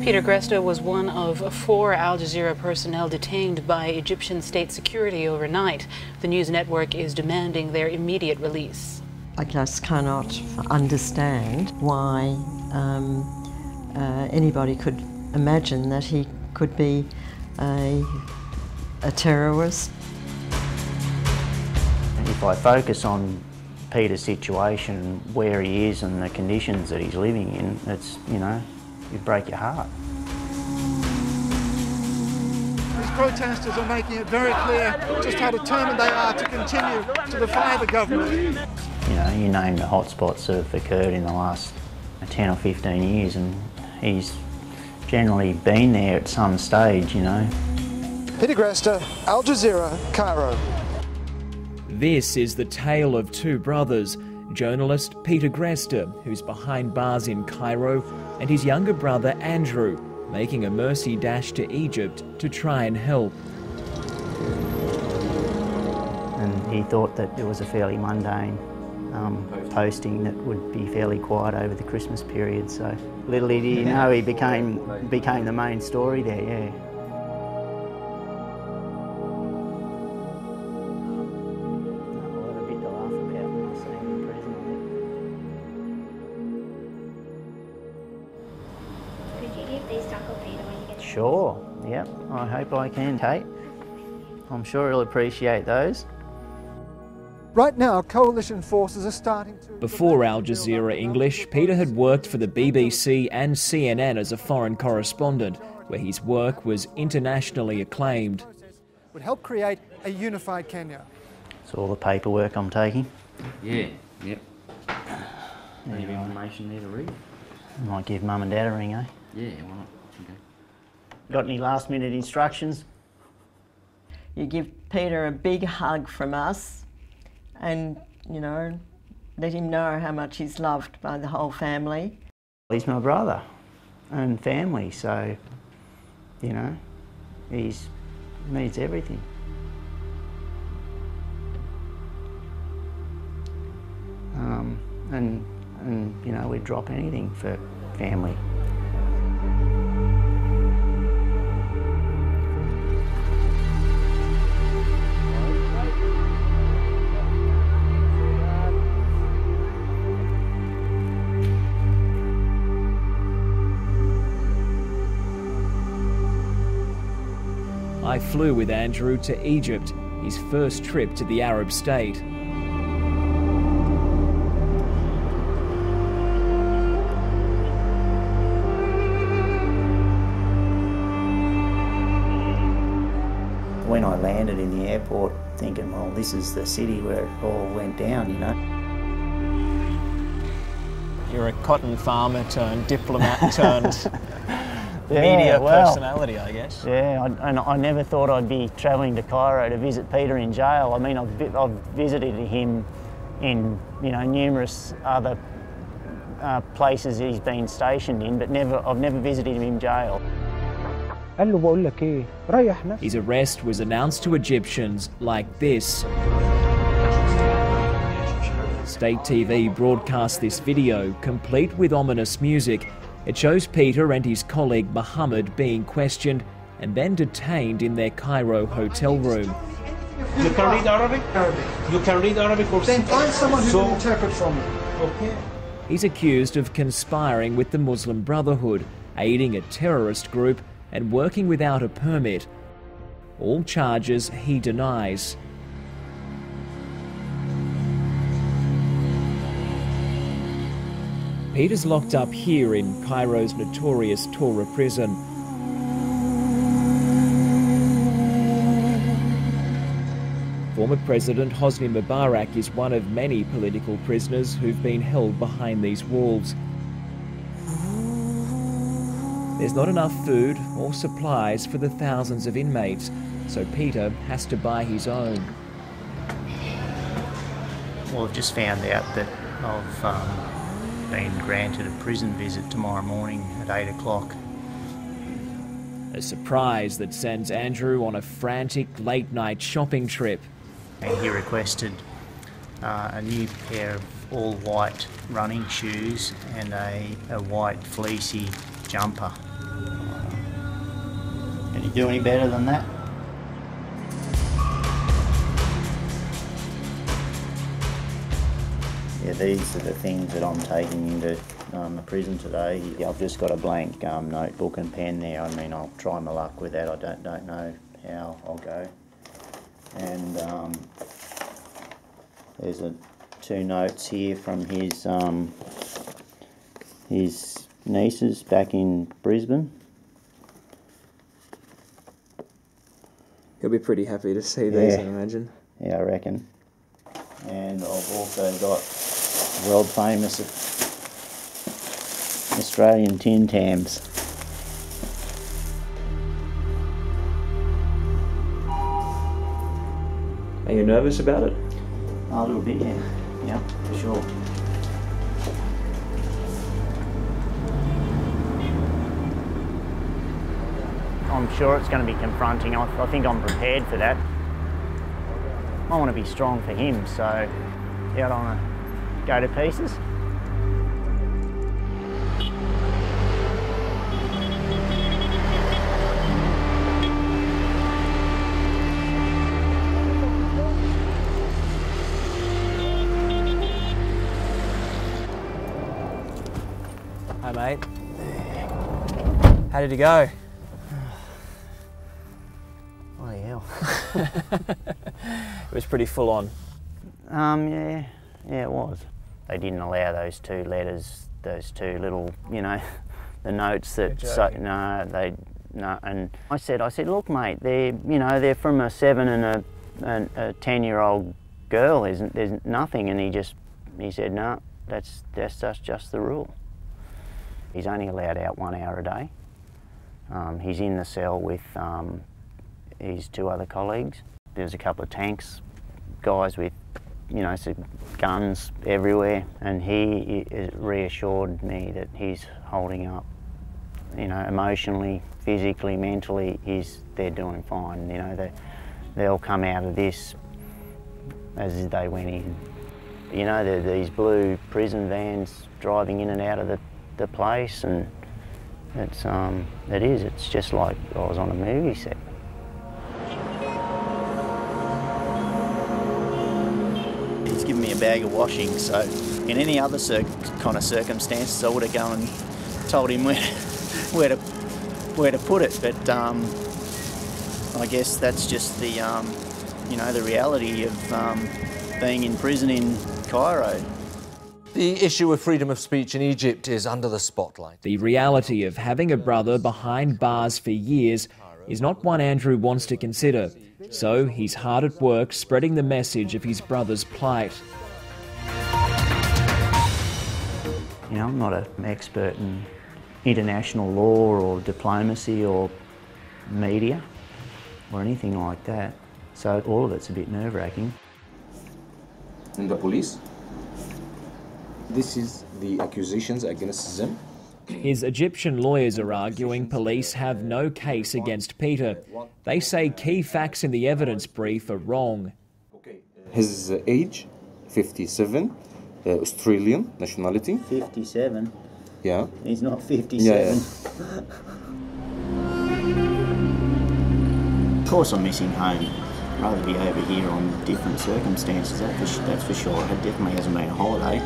Peter Greste was one of 4 Al Jazeera personnel detained by Egyptian state security overnight. The news network is demanding their immediate release. I just cannot understand why anybody could imagine that he could be a terrorist. If I focus on Peter's situation, where he is and the conditions that he's living in, it's, you know, you break your heart. These protesters are making it very clear just how determined they are to continue to defy the government. You know, you name the hotspots that have occurred in the last 10 or 15 years, and he's generally been there at some stage, you know. Peter Greste, Al Jazeera, Cairo. This is the tale of 2 brothers, journalist Peter Greste, who's behind bars in Cairo, and his younger brother Andrew, making a mercy dash to Egypt to try and help. And he thought that it was a fairly mundane posting that would be fairly quiet over the Christmas period, so little did he know he became the main story there, yeah. Sure, yep, I hope I can, Kate. I'm sure he'll appreciate those. Right now, coalition forces are starting to... Before Al Jazeera English, Peter had worked for the BBC and CNN as a foreign correspondent, where his work was internationally acclaimed. ...would help create a unified Kenya. It's all the paperwork I'm taking. Yeah, yep. Any information there to read? I might give Mum and Dad a ring, eh? Yeah, why not? Okay. Got any last-minute instructions? You give Peter a big hug from us and, you know, let him know how much he's loved by the whole family. He's my brother and family, so, you know, he needs everything. And, you know, we'd drop anything for family. I flew with Andrew to Egypt, his first trip to the Arab state. When I landed in the airport thinking, well, this is the city where it all went down, you know. You're a cotton farmer turned diplomat turned media personality, I guess. Yeah, and I never thought I'd be travelling to Cairo to visit Peter in jail. I mean, I've visited him in, you know, numerous other places he's been stationed in, but I've never visited him in jail. His arrest was announced to Egyptians like this. State TV broadcast this video, complete with ominous music. It shows Peter and his colleague Mohammed being questioned and then detained in their Cairo hotel room. You can read Arabic? You can read Arabic or... Then find someone who can interpret for me. Okay. He's accused of conspiring with the Muslim Brotherhood, aiding a terrorist group and working without a permit. All charges he denies. Peter's locked up here in Cairo's notorious Tora prison. Former President Hosni Mubarak is one of many political prisoners who've been held behind these walls. There's not enough food or supplies for the thousands of inmates, so Peter has to buy his own. Well, I've just found out that I've been granted a prison visit tomorrow morning at 8 o'clock. A surprise that sends Andrew on a frantic late-night shopping trip. And he requested a new pair of all-white running shoes and a white fleecy jumper. Can you do any better than that? Yeah, these are the things that I'm taking into the prison today. I've just got a blank notebook and pen there. I mean, I'll try my luck with that. I don't know how I'll go. And there's two notes here from his nieces back in Brisbane. He'll be pretty happy to see these, I imagine. Yeah, I reckon. And I've also got world famous Australian Tin Tams. Are you nervous about it? A little bit, yeah. Yeah, for sure. I'm sure it's going to be confronting. I think I'm prepared for that. I want to be strong for him, so yeah, I don't want to go to pieces. Hi, mate. How did it go? Bloody hell. It was pretty full on. Yeah, it was. They didn't allow those two letters, those two little, you know, the notes that no. And I said, look, mate, they're from a 7 and a 10-year-old girl. There's nothing. And he said, no, that's just the rule. He's only allowed out 1 hour a day. He's in the cell with his 2 other colleagues. There's a couple of tanks, guys with, some guns everywhere, and he reassured me that he's holding up, emotionally, physically, mentally, they're doing fine. They'll come out of this as they went in. There are these blue prison vans driving in and out of the place, and it's just like I was on a movie set. He's given me a bag of washing, so in any other kind of circumstances I would have gone and told him where to put it, but I guess that's just the the reality of being in prison in Cairo. The issue of freedom of speech in Egypt is under the spotlight. The reality of having a brother behind bars for years is not one Andrew wants to consider, so he's hard at work spreading the message of his brother's plight. I'm not an expert in international law or diplomacy or media or anything like that, so all of it's a bit nerve-wracking. And the police? This is the accusations against them. His Egyptian lawyers are arguing police have no case against Peter. They say key facts in the evidence brief are wrong. His age, 57, Australian nationality. 57? Yeah. He's not 57. Yeah. Of course I'm missing home. I'd rather be over here on different circumstances, that's for sure. It definitely hasn't been a holiday.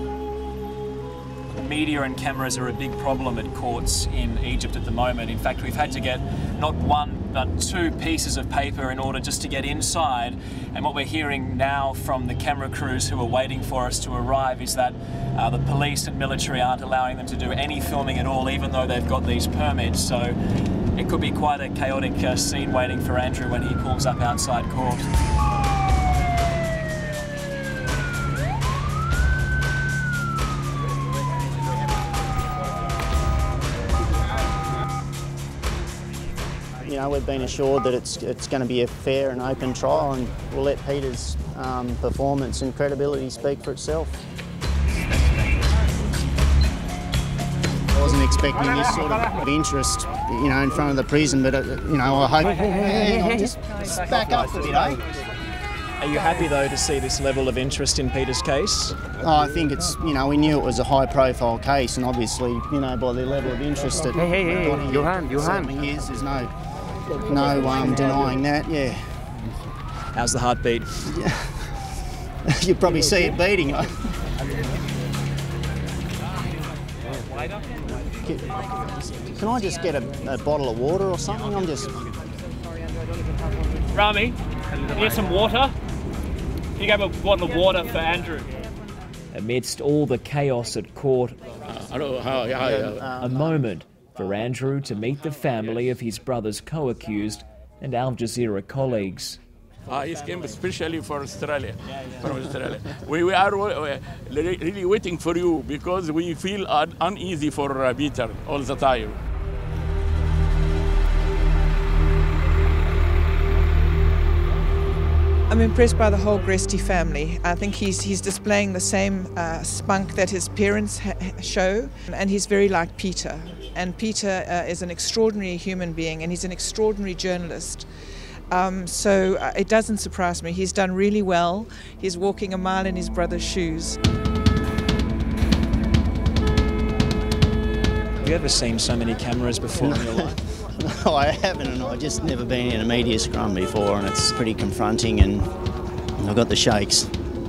Media and cameras are a big problem at courts in Egypt at the moment. In fact, we've had to get not 1 but 2 pieces of paper in order just to get inside. And what we're hearing now from the camera crews who are waiting for us to arrive is that the police and military aren't allowing them to do any filming at all, even though they've got these permits. So it could be quite a chaotic scene waiting for Andrew when he pulls up outside court. We've been assured that it's going to be a fair and open trial, and we'll let Peter's performance and credibility speak for itself. I wasn't expecting this sort of interest, in front of the prison, but, I hope... Just back up a bit, eh? Are you happy, though, to see this level of interest in Peter's case? Oh, I think it's, we knew it was a high-profile case, and obviously, by the level of interest that... Hey, your hand. Certainly is, there's no No denying that, yeah. How's the heartbeat? Yeah. You probably see it beating. Can I just get a bottle of water or something? I'm just... Rami, can you get some water? Can you get a bottle of water for Andrew? Amidst all the chaos at court, a moment for Andrew to meet the family of his brother's co-accused and Al Jazeera colleagues. He came especially for Australia, from Australia. We are really waiting for you because we feel uneasy for Peter all the time. I'm impressed by the whole Greste family. I think he's displaying the same spunk that his parents show, and he's very like Peter. And Peter is an extraordinary human being, and he's an extraordinary journalist. So it doesn't surprise me. He's done really well. He's walking a mile in his brother's shoes. Have you ever seen so many cameras before in your life? No, I haven't, and I've just never been in a media scrum before, and it's pretty confronting, and I've got the shakes.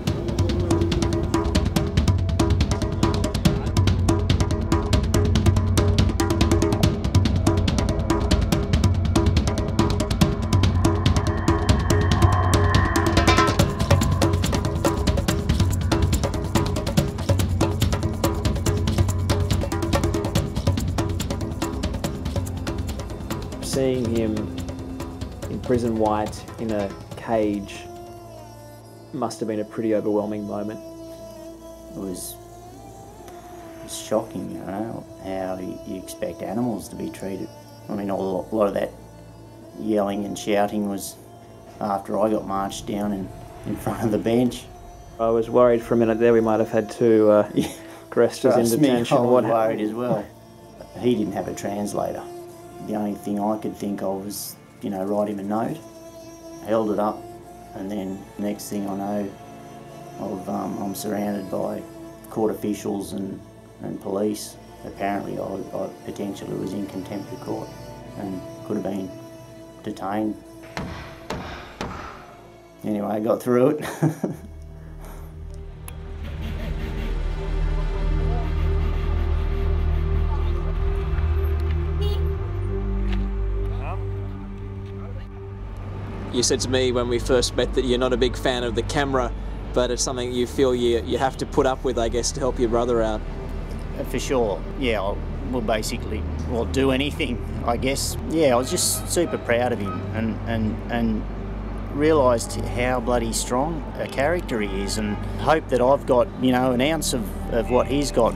Seeing him in prison white in a cage must have been a pretty overwhelming moment. It was shocking, you know, how you expect animals to be treated. I mean, a lot of that yelling and shouting was after I got marched down in front of the bench. I was worried for a minute there we might have had two Grestes in detention. I was worried as well. He didn't have a translator. The only thing I could think of was, you know, write him a note, held it up, and then next thing I know, I'm surrounded by court officials and police. Apparently I potentially was in contempt of court and could have been detained. Anyway, I got through it. You said to me when we first met that you're not a big fan of the camera, but it's something you feel you have to put up with, I guess, to help your brother out. For sure, yeah, we'll do anything, I guess. Yeah, I was just super proud of him and realised how bloody strong a character he is, and hope that I've got, you know, an ounce of what he's got.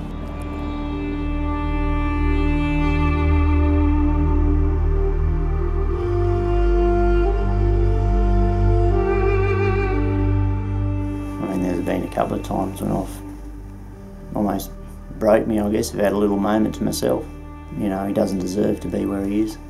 A couple of times when I've almost broke me, I guess. I've had a little moment to myself. You know, he doesn't deserve to be where he is.